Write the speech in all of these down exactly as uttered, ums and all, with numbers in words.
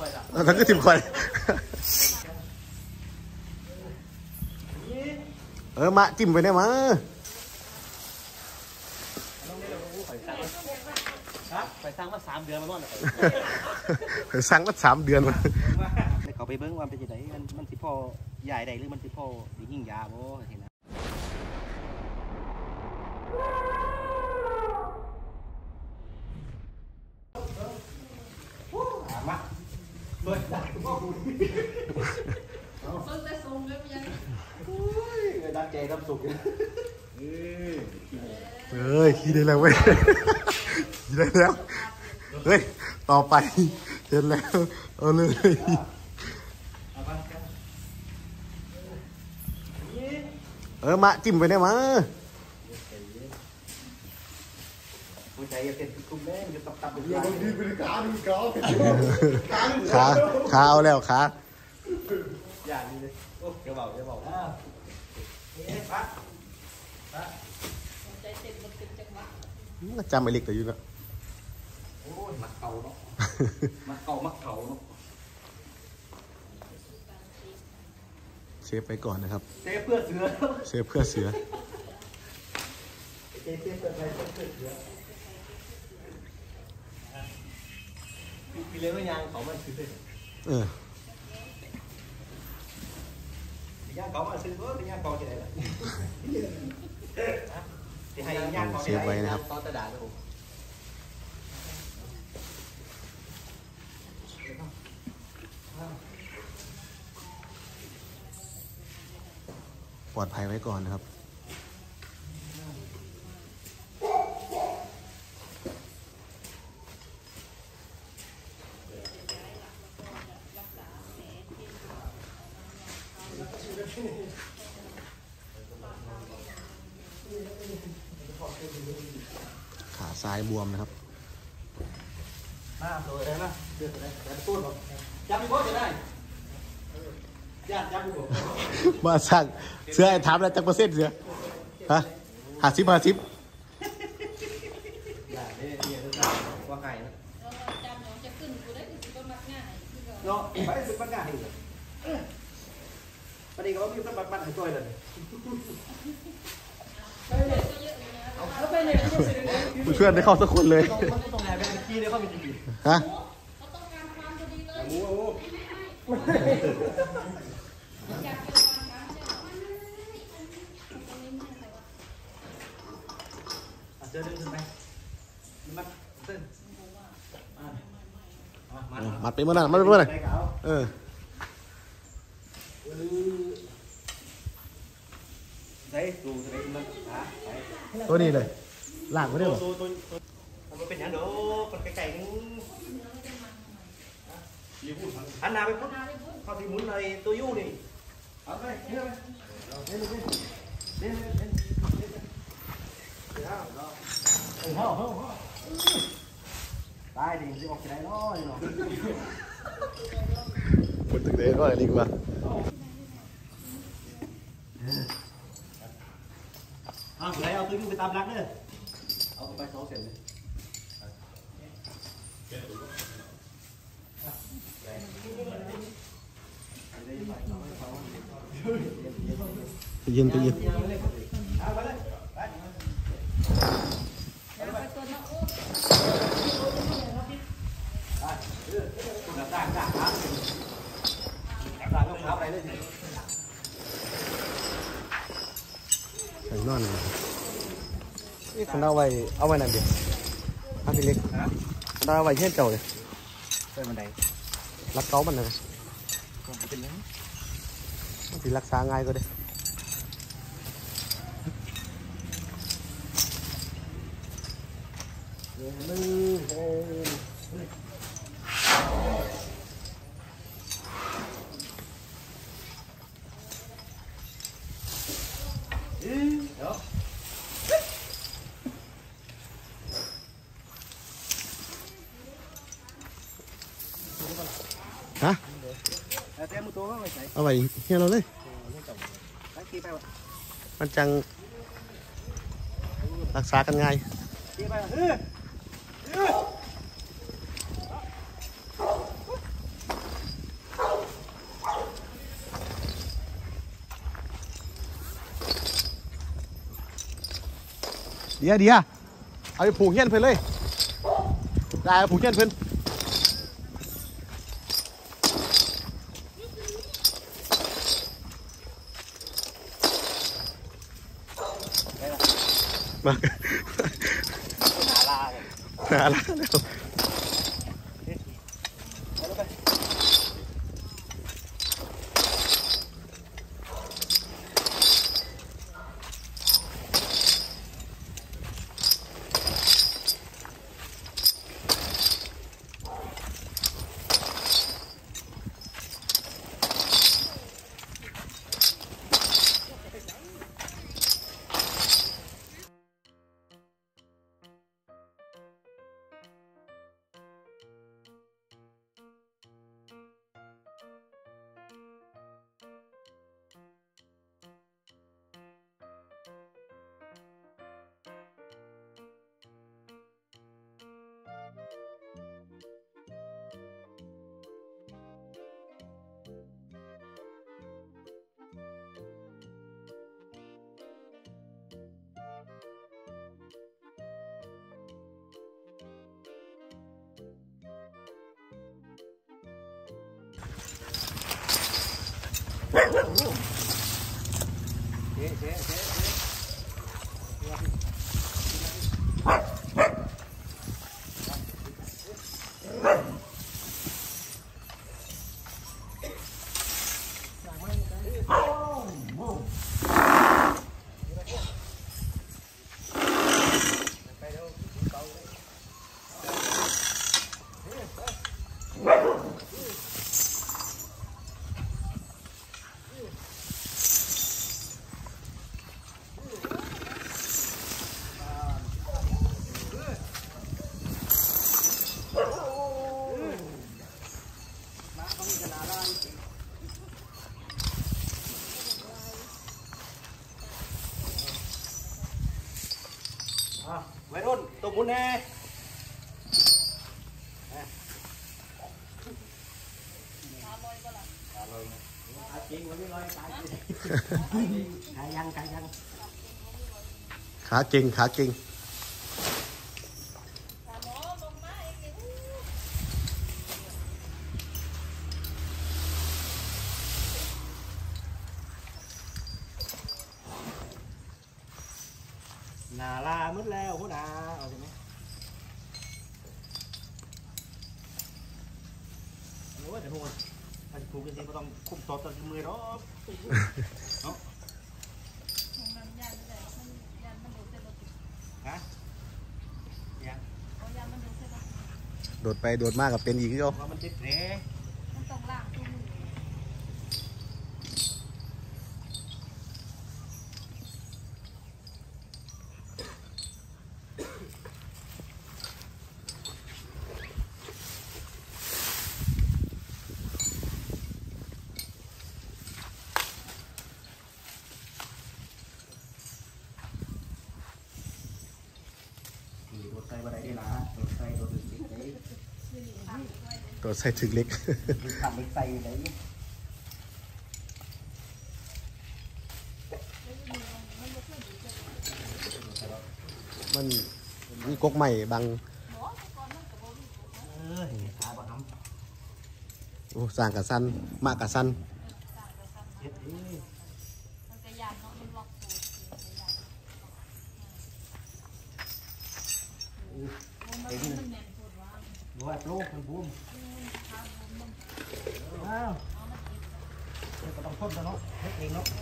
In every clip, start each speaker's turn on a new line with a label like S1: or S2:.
S1: ทั้งก็ทิมคอยเออมาจิ้มไปได้มา
S2: ไปสร้างมาสามเดือนมาบ้าง
S1: ไปสร้างมาสามเดือนมา
S2: เขาไปเบิ้งว่าเป็นยังไงมันมันสิพ่อใหญ่ใดหรือมันสิพ่อดียิ่งยาบ่เห็นนะมาเบิดดักพ่อคุณเบิดแต่ทรงเลยยังดักใจดับสุก
S1: เอ้ยขี้ได้แล้วเว้ยขี้ได้แล้วเฮ้ยต่อไปเสร็จแล้วเอาเลยเออมาจิ้มไปได้มาขาขาเอาแล้วขา
S2: อย่าดีเลยโอ้เดี๋ยวบอกเดี๋ยวบอกอ่านี่ปั๊บปั๊
S1: บจำไอเล็กแต่อยู่นะ
S2: โอ้ยมักเก่าเนาะมักเก่ามักเก่าเนาะ
S1: เชฟไปก่อนนะครับ
S2: เชฟเพื่อเสือ
S1: เชฟเพื่อเสือ
S2: เชฟเพื่อไปเพื่อเสือพี่เลี้ยงยางเขามันซื้อ
S1: เอ
S2: อย่างเขามาซื้อเพิ่มย่างเขาจะได้หรอที่ให้ย่างเขา
S1: เชฟไว้นะครับ
S2: ตอนตะดาเลยผม
S1: ปลอดภัยไว้ก่อนนะครับขาซ้ายบวมนะครับ
S2: มาโดยได้ไหมเดือดได้แต่ตู้หรอจับมีโบจะได้ญาติจับมีโบ
S1: มาสั่งเสื้อไอ้ถามแล้วจักเปอร์เซ็นต์เสือฮะห้าสิบห้าสิบ
S2: ญาติเนี่ยเนี่ยว่าไงนะเนาะไปสุดปัญญาให้เลยประเดี๋ยวเขามีสัมบัติบัตรให้ช่วยเลย
S1: เพื่อนได้เข้าสักคนเลย
S2: ตรงไหนเป็นขี้ได้เข้ามีกี่
S1: ฮะ
S2: หมูหมูเจอเดินขึ้นไปมัดเส้น
S1: มัดไปเมื่อไหร่มัดไปเมื่อไหร่เออตัวนี้เลยลากไปได้หรอ
S2: มันเป็นอย่างเดียวมันไก่ๆนึงอันนาไปปุ๊บเขาที่หมุนในตัวยูนี่เอาไปนี่ไปนี่นี่นี่นี่เดี๋ยวเฮ้าเฮ้าเฮ้าได้ดิจะออกจะได้น้อยเนาะ
S1: พูดถึงเด็กก็ดีกว่า
S2: เอาไหนเอาตัวยูไปตามรักเลยเอาไปโซ่เสร็จเลย
S1: เย็นไปเย็นนอนเลยนี่คนเอาไว้เอาไว้นั่นเดียวเอาไปเล็กคนเอาไว้เช่นเก่าเลย
S2: เปิดบันได
S1: รักเก้ามันเลย
S2: เป็นไง
S1: ที่รักษาง่ายก็ได้ฮะเอาไว้เฮียเราเลยมันจังรักษากันง่ายเดี๋ยวเดี๋ยวเอาไปผูกเงี้ยนเพื่อนเลยได้เอาผูกเงี้ยนเพื่อนมาหนาลาเลยหนาลาแล้วเจ๊เจ๊เจ๊วัยรุ่นตัวบุญแน่จริงวันนี้ลอยขายังขายังขาเก่งขาเก่ง
S2: นาลามืดแล้วพูดนาเอาใช่ไหมโอ้ยแต่โหดถ้าจะถูกจริงๆก็ต้องคุมตอดตอดมือรอบเนาะฮะยัง
S1: โดดไปโดดมากกับเป็นอีกก็
S2: มันติดแผลมันต้องล้างตัวมือใส่อะไรได้ละใส่ตัวถึงเล็ก
S1: ตัวใส่ถึงเล็ก
S2: ทำเล็กใส่ไหน
S1: มันมีก๊กใหม่บางโอ้สร้างกับสั้นมากกับสั้น
S2: ว่าโลกมันบุ้มอ้าวก็ต้องพ่นกันเนาะเฮ็ดเองเนาะ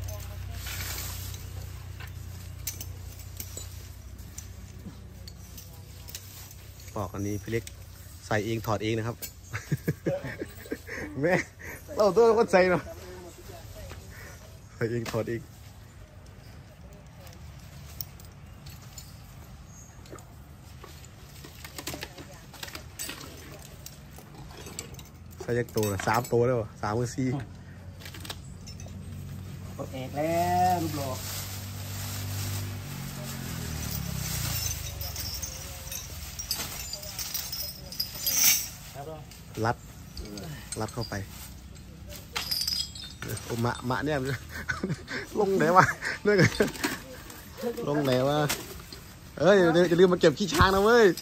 S1: ปอกอันนี้พี่เล็กใส่เองถอดเองนะครับแม่เราตัวก็ใส่เนาะใส่เองถอดเองใส่ยักษ์ตัวละสามตัวแล้วสามกับสี่
S2: กดเอกแล้วรูปหล่อ
S1: รัดรัดเข้าไปโอ้มะมะเนี่ยลงไหนวะเนี่ยลงไหนวะเอ้ยอย่าอย่าลืมมาเก็บขี้ช้างนะเว้ย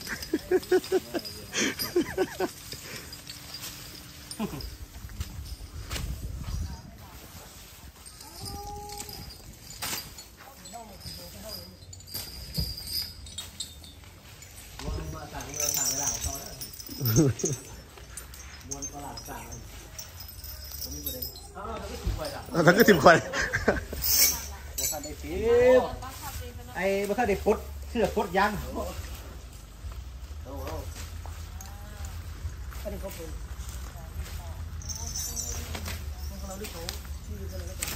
S2: วนมาสั่งเราสั่งเวลาของเขาแล้ววนตลาดสั่งผมมีประเด็นอ้าวทั้งก็ถิ่มคอยอ่ะ
S1: ทั้งก็ทิมควัน
S2: บัคาได้ฟิบไอ้บัคาได้พดเสื้อพดยังอันนี้เขาเป็นเราดิโถ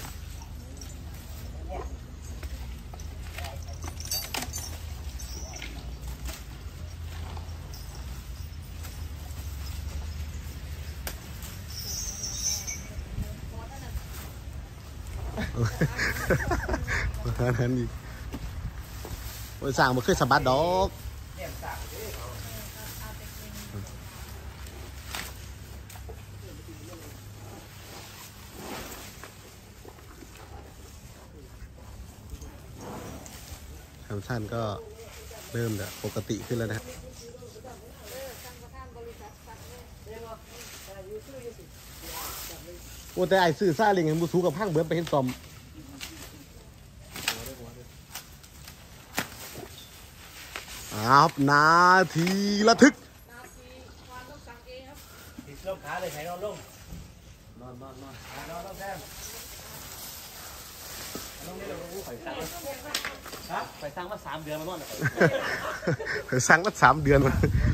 S1: มาหานั้นอีกโอ้ยสั่งมาเคยสะบัดดอกทางท่านก็เริ่มแบบปกติขึ้นแล้วนะโอ้แต่ไอ้ซื้อซาเลิงเห็นบุสูกับพังเบิ้มไปเห็นซอมครับนาทีระทึก
S2: ติดลงขาเลยใช้นอนลงนอนนอนนอนนอนลงแทนลงนี่เรารู้ข่อยสั่งครับข่อยสั่งมาสามเดือนมานอนเลย
S1: เคยสั่งมาสามเดือนมา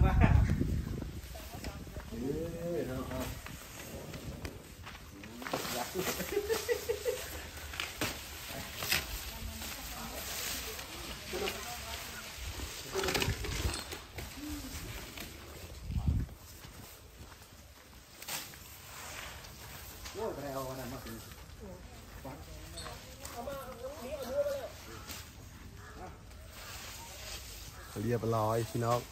S1: เรียบร้อยพี่น้อง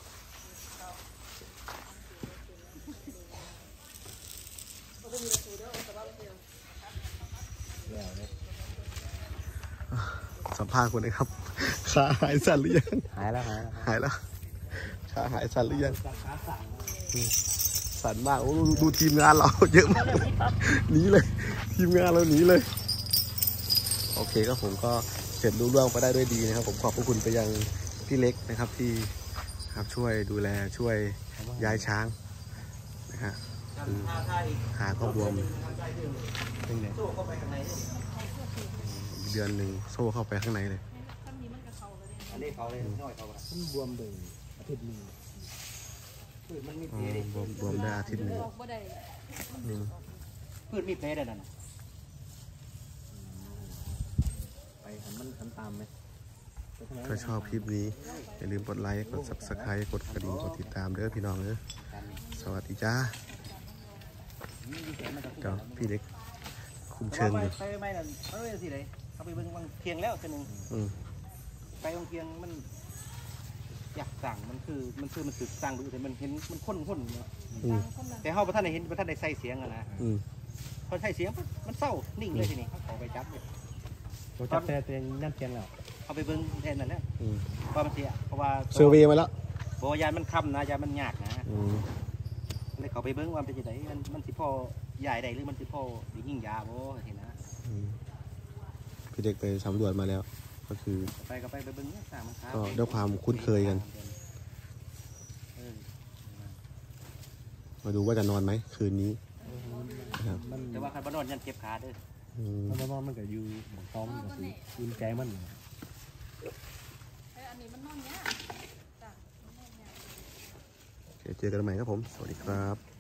S1: สัมภาษณ์คนนี้ครับขาหายสั่นหรือยัง
S2: หายแล้วหายแล้ว
S1: หายแล้วขาหายสั่นหรือยังสั่นมากโอ้ดูดูทีมงานเราเยอะมากหนีเลยทีมงานเราหนีเลยโอเคก็ผมก็เสร็จรู้เรื่องไปได้ด้วยดีนะครับผมขอบพระคุณไปยังพี่เล็กนะครับที่ครับช่วยดูแลช่วยย้ายช้างนะฮะคือขาก็บวมเป็นไงเดือนหนึ่งโซ่เข้าไปข้างในเลย
S2: อันนี้เขาเลยน้อยเขามันบวมเบิ่งอาทิตย์นึงพืชมันมี
S1: อ๋
S2: เพ
S1: อ
S2: ล
S1: บวมบวมได้อาทิตย์หนึ่งอืม
S2: พืชมีเพลได้นั่นไปหันมันหันตามไหม
S1: ถ้าชอบคลิปนี้อย่าลืมกดไลค์กด ซับสไครบ์ กดกระดิ่งกดติดตามเด้อพี่น้องเด้อสวัสดีจ้าเดี๋ยวพี่เล็กคุมเชิงอยู่
S2: ไปไม่นั่นเอ้ยสิเลยเขาไปเบิ่งบางเพียงแล้วตัวนึง
S1: อืม
S2: ไปบางเพียงมันอยากสั่งมันคือมันคือมันสึกสั่งดูแต่มันเห็นมันข้นข้นเนาะ
S1: อืม
S2: แต่เขาประท่านได้เห็นประท่านได้ใส่เสียงอะนะ
S1: อืม
S2: พอใส่เสียงมันเศร้านิ่งเลยทีนี้เขาขอไปจับเลย
S3: เราจับแต่ตัวนั่นเพียงแล้ว
S2: เอาไปเบิ่งแทนนั่นแหละ
S1: อืม
S2: ว่ามันเสียเพราะว่า
S1: เซอร์เวย์มาแล้ว
S2: บอกว่ายานมันค่ำนะยานมันยากนะ
S1: อืม
S2: เลยเขาไปเบิ้งว่ามันเป็นยังไงมันมันสิพ่อใหญ่ใดหรือมันสิพ่อดียิ่งยาบ่เห็นนะ
S1: อืมพี่เล็กไปสำรวจมาแล้ว ก็คือ
S2: ไปก็ไปไปเบิ้งเนี่ยสามมันค้า
S1: ก็ด้วยความคุ้นเคยกัน
S2: เออ
S1: มาดูว่าจะนอนไหมคืนนี้นะครับ
S3: มัน
S2: แต่ว่าคันบ้านนอนยันเก็บขาเด้อ
S1: อืม
S3: มันนอนมันก็อยู่หมองท้องมันก็คืออุ่นใจมัน
S4: อันนี้มันนอนเนี้ยจ้ะ
S1: โอเคเจอกันใหม่ครับผม สวัสดีครับ